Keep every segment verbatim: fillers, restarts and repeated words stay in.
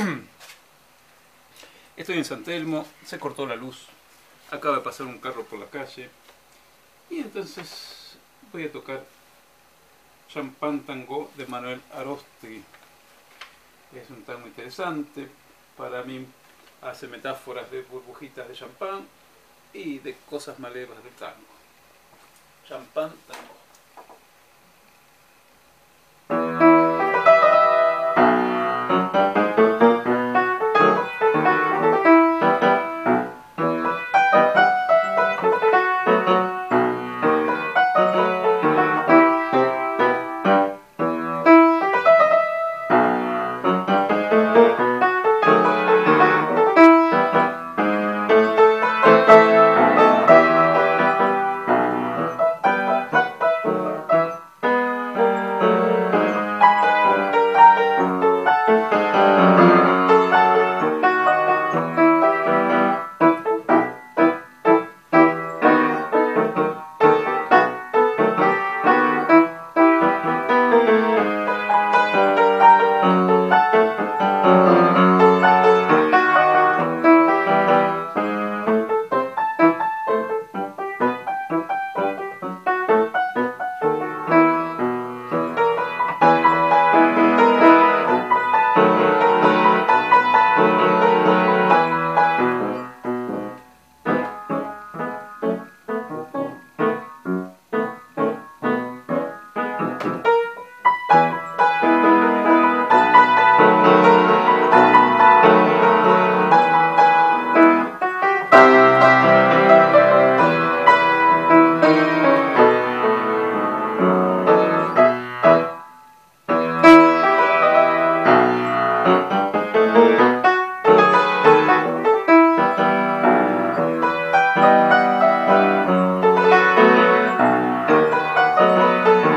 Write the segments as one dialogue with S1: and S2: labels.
S1: Estoy en San Telmo, se cortó la luz, acaba de pasar un carro por la calle y entonces voy a tocar Champán Tango de Manuel Aróstegui. Es un tango interesante, para mí hace metáforas de burbujitas de champán y de cosas malevas del tango. Champán Tango.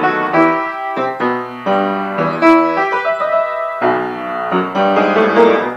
S2: Thank you.